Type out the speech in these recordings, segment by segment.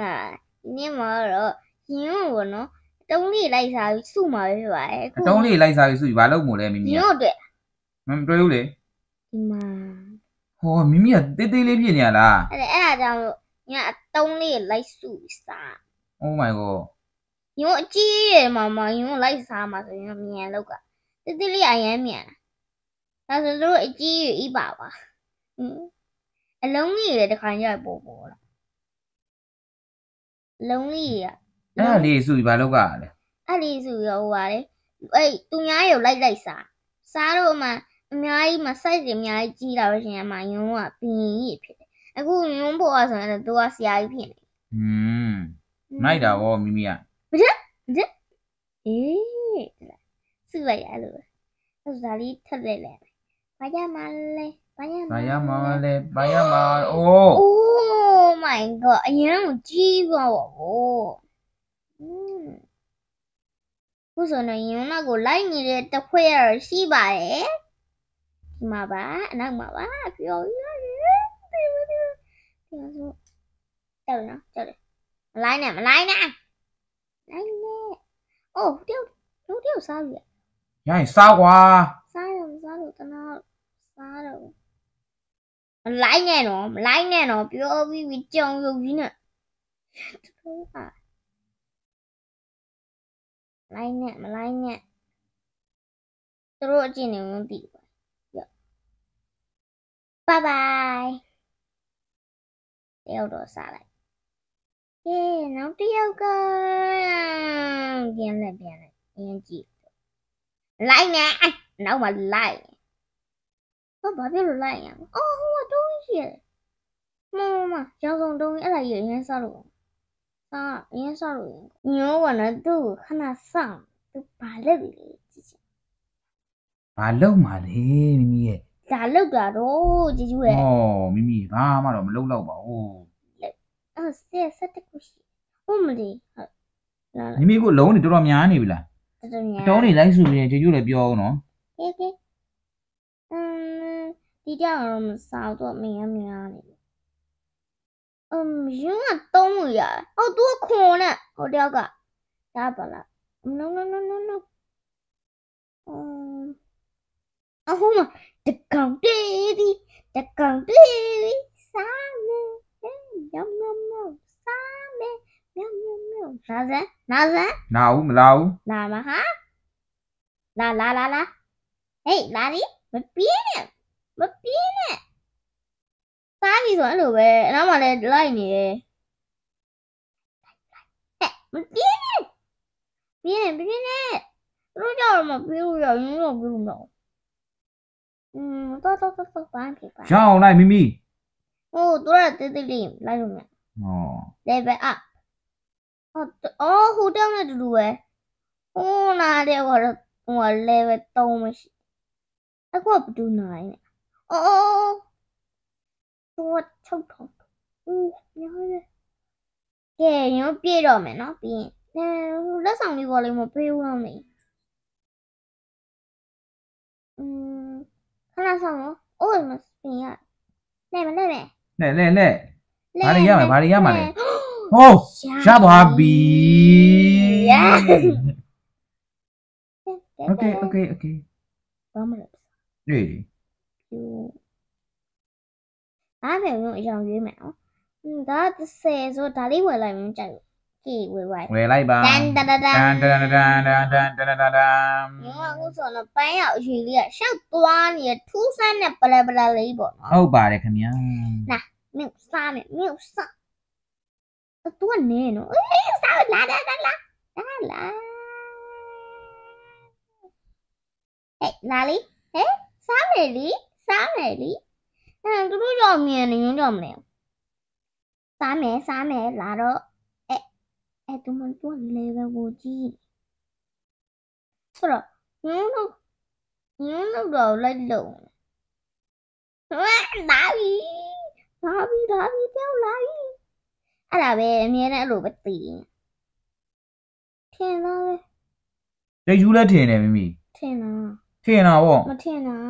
là nhưng mà rồi nhiều của nó đông đi lại sao su mà vậy အတုံးလေးလိုက်စားပြီးစုပြီးဘာလုပ်မို့လဲမိမိက nhiều đấy မတွေ့ဘူးလေ mà ဟောမိမိကတေးသေးလေးဖြစ်နေရလားအဲ့ဒါကြောင့်ညာတုံးလေးလိုက်စုစား Oh my god ညို့အကြီးရမှာမညို့လိုက်စားမှာဆိုရင်မြန်လောက်ကတိတိလေးအရင်မြန်ဒါဆိုတို့အကြီးရဤပါပါအလုံးကြီးရတခါညပို့ပို့လာလုံးကြီးရအဲ့ဒါလေးစုပြီးဘာလုပ်ကြရလဲအဲ့ဒီဆိုရောဟိုပါလေအဲ့သူများရုပ်လိုက်စားတော့မှအများကြီးမစိုက်တယ်အများကြီးကြီးလာလို့ရှင်အမယုံကပင်ကြီးဖြစ်တယ်အခုယုံဖို့ဆိုရင်သူကဆရာကြီးဖြစ်နေနိုင်တာဗောမိမိကအေးစုလိုက်ရလို့အဲ့ဒါလေးထက်လိုက်လေဘာကြမှာလဲဘာကြမှာဘာရမှာလဲဘာရမှာအိုး Oh my god အရင်ကကြီးပါဘောခုဆိုတော့ယုံနာကိုလိုက်နေတဲ့တစ်ခွဲရရှိပါတယ်ဒီမှာပါအနောက်မှာပါပြောရတယ်ဒီဆိုကြောက်တယ်မလိုက်နဲ့လိုက်နဲ့အိုးတယောက်စားပြီရရင်စားကွာစားလို့တနာစားတော့မလိုက်နဲ့တော့ပြောပြီးကြောင်ရုပ်ကြီးနဲ့မလိုက်နဲ့သူတို့အကျင့်နေမသိဘူးဘိုင်ဘိုင်တယောက်တော့စားလိုက်နောက်တယောက်ကပြန်လိုက်အရင်ကြည့်လိုက်နဲ့နောက်မှလိုက်ဘာဖြစ်လို့လိုက်ရဟိုကတုံးရှိတယ်မရောင်စုံတုံးအဲ့ဒါကြီးအရင်စားလို့အရင်စားလို့ညိုးကလည်းသူ့ကိုခဏစောင့်သူဘာလုပ်လဲကြည့်ဘာလုပ်မှာလဲမိမိရဲ့ဒါလောက်တာတော့ကြည့်ရဲ့ဟောမိမိဘာမှတော့မလုပ်တော့ပါဘူးဆက်တခုရှိမလေးဟုတ်မိမိကိုလုံးနေတော်တော်များနေပြီလားတော်များအတုံးလေးလိုက်စုပြီးရင်ကျေကျိုးလည်းပြောအောင်နော်โอเคဒီကြောင်တော့မစားတော့မင်းနေရုံးကတုံးလို့ရတယ်ဟုတ်သူကခွန်နဲ့ဟိုတယောက်ကဒါပါလား no အဟိုမှာတကောင်တေးဒီစားမယ်ညမ်စားမယ်ညမ်နာဇန်နာဘူးမလာဘူးလာမဟာလာဟေးလာဒီမပြေးနဲ့စားပြီဆိုအဲ့လိုပဲအနောက်မှာလည်းလိုက်နေတယ်မပြေးနဲ့တို့ကြောင့်မပြေးဘူးရင်းတော့ပြေးလို့တော့ဘာဖြစ်ပါရအောင်လိုက်မိမိဟိုတို့ကတိတ်လေးလိုက်လို့မရဟော level up ဟိုတောင်းနေတူတူပဲဟိုနာတဲ့ကတော့ဟို level 3မရှိအခုကဘယ်သူနိုင်လဲတော့ချုပ်ထောက်ညာလေကဲရောပြေးတော့မယ်နော်ပြီးရင်လက်ဆောင်လေးပေါ်လေးမပေးဘူးတော့နေခဏဆောင်နော်အိုးမစပင်ရလဲမလဲလဲဘာတွေရမှာလဲဟောရသွားပြီ Okay ဘာမလဲဟေးအားပဲဝင်အရောင်ရွေးမယ်နော်ဒါ30ဆိုဒါလေးဝယ်လိုက်မှကြိုက်လို့ကြည့်ဝယ်လိုက်ပါတန်တန်တန်အခုဆိုတော့ပန်းရောက်အရွေလေးကရှောက်သွားနေထူးဆန်းတဲ့ပလလေးပေါ့နော်ဟုတ်ပါတယ်ခင်ဗျာမြို့စားသူကနေနော်အေးစားလာဟဲ့လာလီဟဲ့စားမယ်လီသူတို့ကြောင့်မြင်နေကြောင့်မလဲစားမယ်လာတော့သူမတို့ level ကိုကြည့်ဆိုတော့ညင်းတော့လိုက်လို့လာပြီကြောက်လာပြီအဲ့ဒါပဲအမြဲတမ်းအဲ့လိုပဲတည်ထင်လားပဲကျေကျူးလည်းထင်တယ်မိမိထင်လားထင်တာဗောမထင်တာ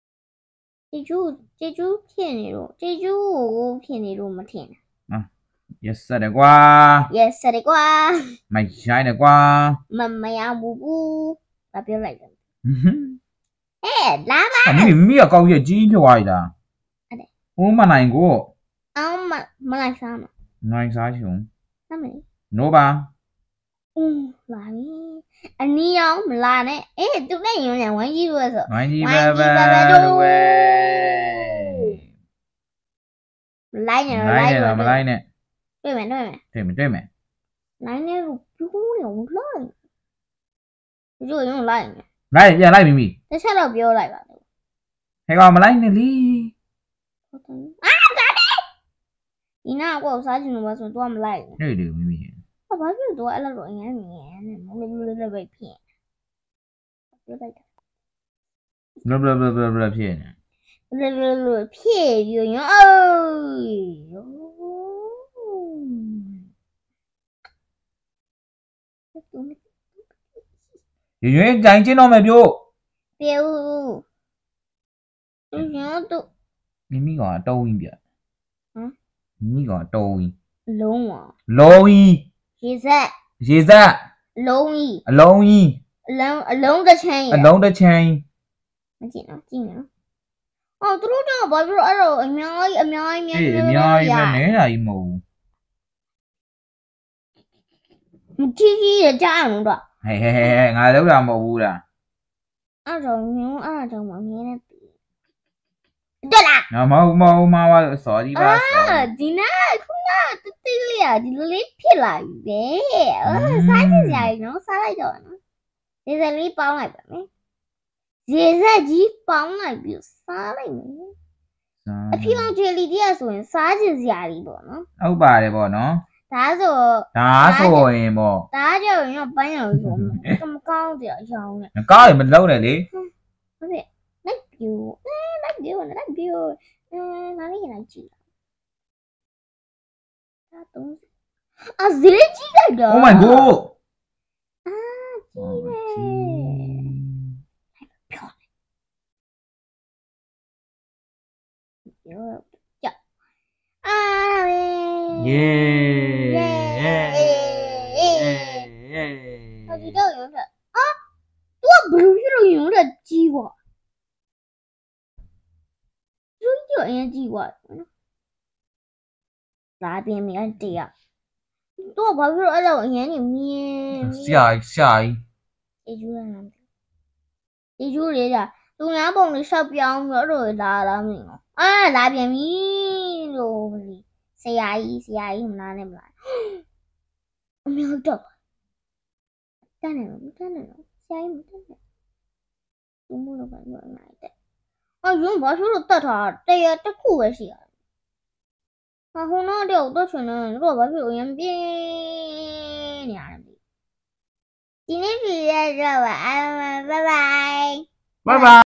ကျေကျူးဖြစ်နေလို့ကျေကျူးကိုဖြစ်နေလို့မထင်ရက်ဆက်တယ်ကွာရက်ဆက်တယ်ကွာမိုက်ရိုင်းတယ်ကွာမရဘူးဘာပြောလိုက်လဲဟွန်းလာပါမိကကောက်ရက်ကြီးဖြစ်သွားပြီလားဟုတ်တယ်ဟိုးမနိုင်ကိုအောင်မလိုက်စားမနိုင်စားချုံစားမယ်နိုးပါလာပြီအနီးအောင်မလာနဲ့သူနဲ့ရုံးရဝိုင်းကြီးလို့ဆိုဝိုင်းကြီးပဲဝိုင်းကြီးပဲပဲပဲတို့ပဲလိုက်နေမလိုက်နဲ့တော့မလိုက်နဲ့တွေ့မယ်တွေ့မယ်နိုင်နေလို့ပြူးနေအောင်လိုက်ကျိုးရုံလိုက်လိုက်ပြန်လိုက်မိမိတစ်ချက်တော့ပြောလိုက်ပါဦးဟဲ့ကောင်မလိုက်နဲ့လီဒီနာကိုစားချင်လို့ပါဆိုတော့မလိုက်တွေ့တယ်မိမိဘာဖြစ်လို့အဲ့လိုတော့အရင်မြင်နေမလို့လည်းပဲဖြစ်ပြောလိုက်တာဘလဖြစ်နေလို့ဖြစ်ယူရောရွရွကြိုင်ချင်းတော့မယ်ပြို့ပြေဦးရောတော့မိမိကအတုံးကြီးပြမိမိကအတုံးကြီးလုံးဝလုံးကြီးရေဆက်ရေဆက်လုံးကြီးအလုံးကြီးအလုံးတစ်ချမ်းအလုံးတစ်ချမ်းမကြည့်နော်ကြည့်နော်သူတို့တော့ဘာဖြစ်လို့အဲ့လိုအများကြီးအေးအများကြီးပဲနဲတာကြီးမဟုတ်ကြီးရကြအောင်တော့ဟဲ့ငါလောက်တာမဟုတ်ဘူးလားအဲ့တော့ညို့အဲ့တော့မမြင်နဲ့တက်လာငါမဟုတ်မှာပါစော်ကြီးပါစော်ဒီနာခုနတိလေးอ่ะဒီလိုလေးဖြစ်လာပြီပဲစားကြည့်ကြရနော်စားလိုက်တော့နော်ရေစက်လေးပေါင်းလိုက်ပါမယ်ရေစက်ကြီးပေါင်းလိုက်ပြီးစားလိုက်မယ်အဖေမောင်ဂျယ်လီတရားဆိုရင်စားကြည့်စရာကြီးပေါ့နော်ဟုတ်ပါတယ်ပေါ့နော်ဒါဆိုဒါဆိုရင်ပေါ့ဒါကြောင့်ရောပန်းရောဆိုမကောင်းတဲ့အကြောင်းနဲ့ကားရမလုံးနဲ့လေဟုတ်ပြီလိုက်ပြူနားလေးလိုက်ကြည့်ဒါတော့ဈေးကြီးလိုက်တော့ Oh my god ကြီးပဲပြောကြပဲယေဒီတော့ရုံးတာသူကဘယ်လိုဖြစ်လို့ရုံးတာကြီးွားသူကြောအရင်ကြီးွားလာပြင်မြတ်တရားသူကဘာဖြစ်လို့အဲ့လိုအရင်နေမြင်ရှာကြီးအေးကျူးလာတယ်အေးကျူးလေးကသူများပုံလေးရှောက်ပြောင်းပြီးတော့လာမင်းလာပြင်ပြီလို့ဆရာကြီးမလားနဲ့မလားအမြောက်တော့တန်းနေဆရာကြီးမတန်းနေသူမလို့ဘာလို့နိုင်တဲ့ရုံးဘာလို့တတ်တာတရားတစ်ခုပဲရှိရတယ်ဟိုတော့တော့ချင်တယ်တို့ဘာဖြစ်လို့ရမ်းပြင်းနေရတယ်ဒီနေ့ပြရတော့ပါဘိုင်ဘိုင်